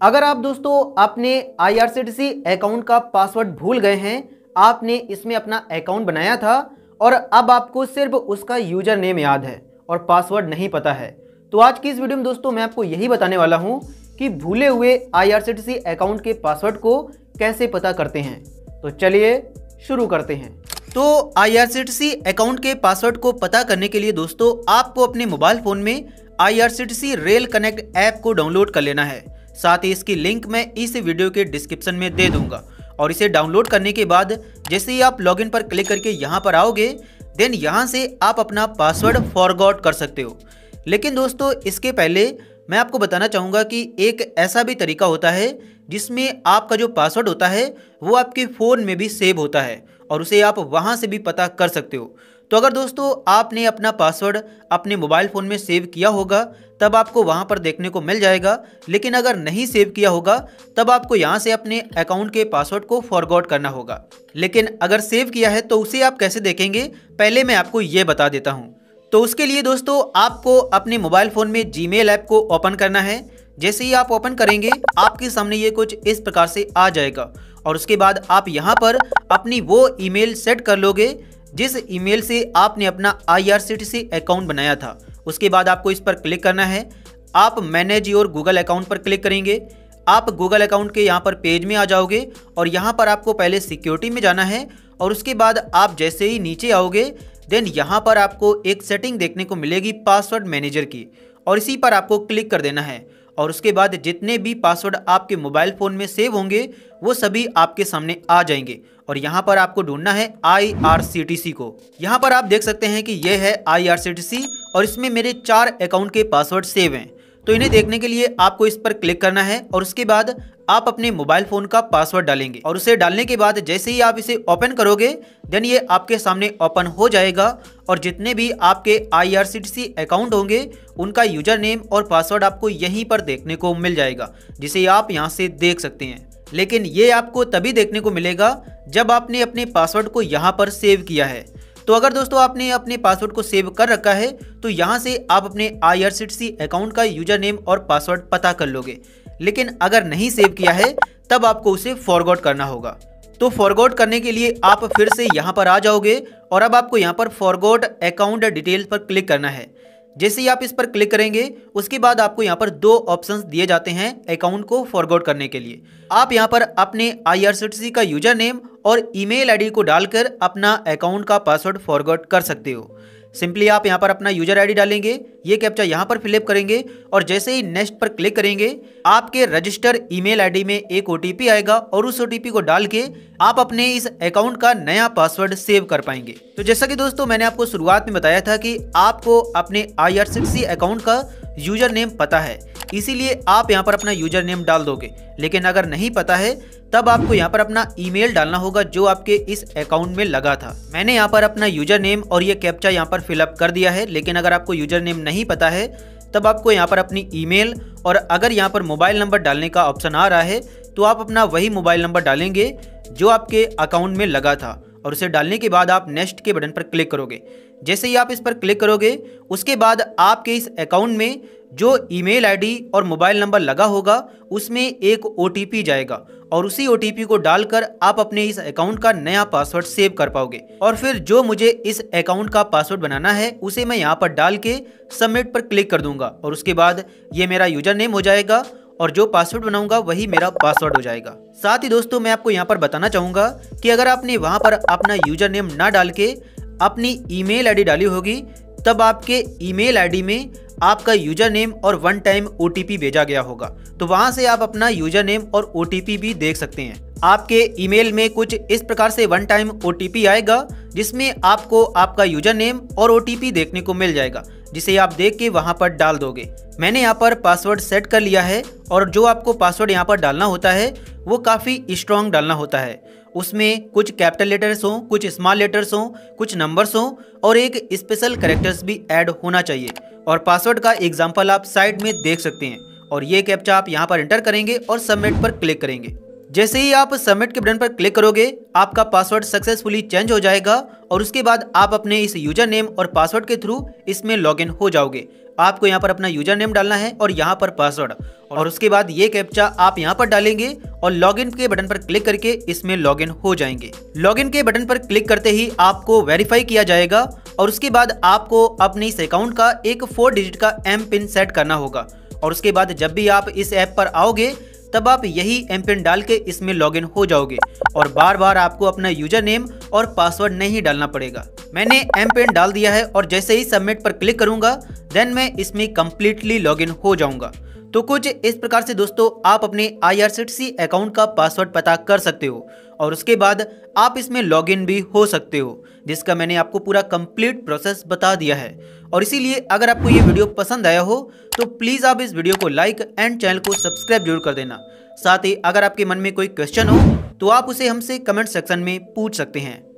अगर आप दोस्तों अपने IRCTC अकाउंट का पासवर्ड भूल गए हैं, आपने इसमें अपना अकाउंट बनाया था और अब आपको सिर्फ उसका यूजर नेम याद है और पासवर्ड नहीं पता है, तो आज की इस वीडियो में दोस्तों मैं आपको यही बताने वाला हूं कि भूले हुए IRCTC अकाउंट के पासवर्ड को कैसे पता करते हैं। तो चलिए शुरू करते हैं। तो IRCTC अकाउंट के पासवर्ड को पता करने के लिए दोस्तों आपको अपने मोबाइल फ़ोन में IRCTC रेल कनेक्ट ऐप को डाउनलोड कर लेना है। साथ ही इसकी लिंक मैं इस वीडियो के डिस्क्रिप्शन में दे दूंगा और इसे डाउनलोड करने के बाद जैसे ही आप लॉगिन पर क्लिक करके यहाँ पर आओगे, देन यहाँ से आप अपना पासवर्ड फॉरगॉट कर सकते हो। लेकिन दोस्तों इसके पहले मैं आपको बताना चाहूँगा कि एक ऐसा भी तरीका होता है जिसमें आपका जो पासवर्ड होता है वो आपके फ़ोन में भी सेव होता है और उसे आप वहाँ से भी पता कर सकते हो। तो अगर दोस्तों आपने अपना पासवर्ड अपने मोबाइल फ़ोन में सेव किया होगा तब आपको वहाँ पर देखने को मिल जाएगा, लेकिन अगर नहीं सेव किया होगा तब आपको यहाँ से अपने अकाउंट के पासवर्ड को फॉरगॉट करना होगा। लेकिन अगर सेव किया है तो उसे आप कैसे देखेंगे, पहले मैं आपको ये बता देता हूँ। तो उसके लिए दोस्तों आपको अपने मोबाइल फ़ोन में जीमेल ऐप को ओपन करना है। जैसे ही आप ओपन करेंगे आपके सामने ये कुछ इस प्रकार से आ जाएगा और उसके बाद आप यहाँ पर अपनी वो ईमेल सेट कर लोगे जिस ईमेल से आपने अपना IRCTC अकाउंट बनाया था। उसके बाद आपको इस पर क्लिक करना है। आप मैनेज योर गूगल अकाउंट पर क्लिक करेंगे। आप गूगल अकाउंट के यहाँ पर पेज में आ जाओगे और यहाँ पर आपको पहले सिक्योरिटी में जाना है और उसके बाद आप जैसे ही नीचे आओगे देन यहाँ पर आपको एक सेटिंग देखने को मिलेगी पासवर्ड मैनेजर की और इसी पर आपको क्लिक कर देना है और उसके बाद जितने भी पासवर्ड आपके मोबाइल फ़ोन में सेव होंगे वो सभी आपके सामने आ जाएंगे और यहाँ पर आपको ढूंढना है IRCTC को। यहाँ पर आप देख सकते हैं कि ये है IRCTC और इसमें मेरे 4 अकाउंट के पासवर्ड सेव हैं। तो इन्हें देखने के लिए आपको इस पर क्लिक करना है और उसके बाद आप अपने मोबाइल फ़ोन का पासवर्ड डालेंगे और उसे डालने के बाद जैसे ही आप इसे ओपन करोगे देन ये आपके सामने ओपन हो जाएगा और जितने भी आपके IRCTC अकाउंट होंगे उनका यूजर नेम और पासवर्ड आपको यहीं पर देखने को मिल जाएगा, जिसे आप यहाँ से देख सकते हैं। लेकिन ये आपको तभी देखने को मिलेगा जब आपने अपने पासवर्ड को यहाँ पर सेव किया है। तो अगर दोस्तों आपने अपने पासवर्ड को सेव कर रखा है तो यहाँ से आप अपने IRCTC अकाउंट का यूजर नेम और पासवर्ड पता कर लोगे। लेकिन अगर नहीं सेव किया है तब आपको उसे फॉरगॉट करना होगा। तो फॉरगॉट करने के लिए आप फिर से यहाँ पर आ जाओगे और अब आपको यहाँ पर फॉरगॉट अकाउंट डिटेल्स पर क्लिक करना है। जैसे ही आप इस पर क्लिक करेंगे उसके बाद आपको यहाँ पर 2 ऑप्शंस दिए जाते हैं अकाउंट को फॉरगॉट करने के लिए। आप यहाँ पर अपने IRCTC का यूजर नेम और ईमेल आईडी को डालकर अपना अकाउंट का पासवर्ड फॉरगॉट कर सकते हो। सिंपली आप यहाँ पर अपना यूजर आईडी डालेंगे, ये कैप्चा यहाँ पर फिलअप करेंगे और जैसे ही नेक्स्ट पर क्लिक करेंगे आपके रजिस्टर ईमेल आईडी में एक OTP आएगा और उस OTP को डाल के आप अपने इस अकाउंट का नया पासवर्ड सेव कर पाएंगे। तो जैसा कि दोस्तों मैंने आपको शुरुआत में बताया था कि आपको अपने IRCTC अकाउंट का यूजर नेम पता है, इसीलिए आप यहाँ पर अपना यूजर नेम डाल दोगे। लेकिन अगर नहीं पता है तब आपको यहाँ पर अपना ईमेल डालना होगा जो आपके इस अकाउंट में लगा था। मैंने यहाँ पर अपना यूजर नेम और ये कैप्चा यहाँ पर फिलअप कर दिया है। लेकिन अगर आपको यूजर नेम नहीं पता है तब आपको यहाँ पर अपनी ईमेल और अगर यहाँ पर मोबाइल नंबर डालने का ऑप्शन आ रहा है तो आप अपना वही मोबाइल नंबर डालेंगे जो आपके अकाउंट में लगा था और उसे डालने के बाद आप नेक्स्ट के बटन पर क्लिक करोगे। जैसे ही आप इस पर क्लिक करोगे उसके बाद आपके इस अकाउंट में जो ईमेल आईडी और मोबाइल नंबर लगा होगा उसमें एक OTP जाएगा और उसी OTP को डालकर आप अपने इस अकाउंट का नया पासवर्ड सेव कर पाओगे। और फिर जो मुझे इस अकाउंट का पासवर्ड बनाना है उसे मैं यहाँ पर डाल के सबमिट पर क्लिक कर दूंगा और उसके बाद ये मेरा यूजर नेम हो जाएगा और जो पासवर्ड बनाऊंगा वही मेरा पासवर्ड हो जाएगा। साथ ही दोस्तों मैं आपको यहाँ पर बताना चाहूँगा कि अगर आपने वहाँ पर अपना यूजर नेम ना डाल के अपनी ईमेल आईडी डाली होगी तब आपके ईमेल आईडी में आपका यूजर नेम और 1 टाइम OTP भेजा गया होगा। तो वहां से आप अपना यूजर नेम और OTP भी देख सकते हैं। आपके ईमेल में कुछ इस प्रकार से 1 टाइम OTP आएगा जिसमें आपको आपका यूजर नेम और OTP देखने को मिल जाएगा, जिसे आप देख के वहां पर डाल दोगे। मैंने यहाँ पर पासवर्ड सेट कर लिया है और जो आपको पासवर्ड यहाँ पर डालना होता है वो काफ़ी स्ट्रॉन्ग डालना होता है। उसमें कुछ कैपिटल लेटर्स हों, कुछ स्मॉल लेटर्स हों, कुछ नंबर्स हों और एक स्पेशल कैरेक्टर्स भी ऐड होना चाहिए। और पासवर्ड का एग्जाम्पल आप साइड में देख सकते हैं और ये कैप्चा आप यहाँ पर एंटर करेंगे और सबमिट पर क्लिक करेंगे। जैसे ही आप सबमिट के बटन पर क्लिक करोगे आपका पासवर्ड सक्सेसफुली चेंज हो जाएगा और उसके बाद आप अपने इस यूजर नेम और पासवर्ड के थ्रू इसमें लॉगिन हो जाओगे। आपको यहाँ पर अपना यूजर नेम डालना है और यहाँ पर पासवर्ड, और उसके बाद ये कैप्चा आप यहाँ पर डालेंगे और लॉगिन के बटन पर क्लिक करके इसमें लॉगिन हो जाएंगे। लॉगिन के बटन पर क्लिक करते ही आपको वेरीफाई किया जाएगा और उसके बाद आपको अपने इस अकाउंट का एक 4 डिजिट का एम पिन सेट करना होगा। और उसके बाद जब भी आप इस ऐप पर आओगे तब आप यही एम पिन डाल के इसमें लॉगिन हो जाओगे और बार बार आपको अपना यूजर नेम और पासवर्ड नहीं डालना पड़ेगा। मैंने एम पिन डाल दिया है और जैसे ही सबमिट पर क्लिक करूंगा देन मैं इसमें कंप्लीटली लॉगिन हो जाऊंगा। तो कुछ इस प्रकार से दोस्तों आप अपने IRCTC अकाउंट का पासवर्ड पता कर सकते हो और उसके बाद आप इसमें लॉगिन भी हो सकते हो, जिसका मैंने आपको पूरा कंप्लीट प्रोसेस बता दिया है। और इसीलिए अगर आपको ये वीडियो पसंद आया हो तो प्लीज़ आप इस वीडियो को लाइक एंड चैनल को सब्सक्राइब जरूर कर देना। साथ ही अगर आपके मन में कोई क्वेश्चन हो तो आप उसे हमसे कमेंट सेक्शन में पूछ सकते हैं।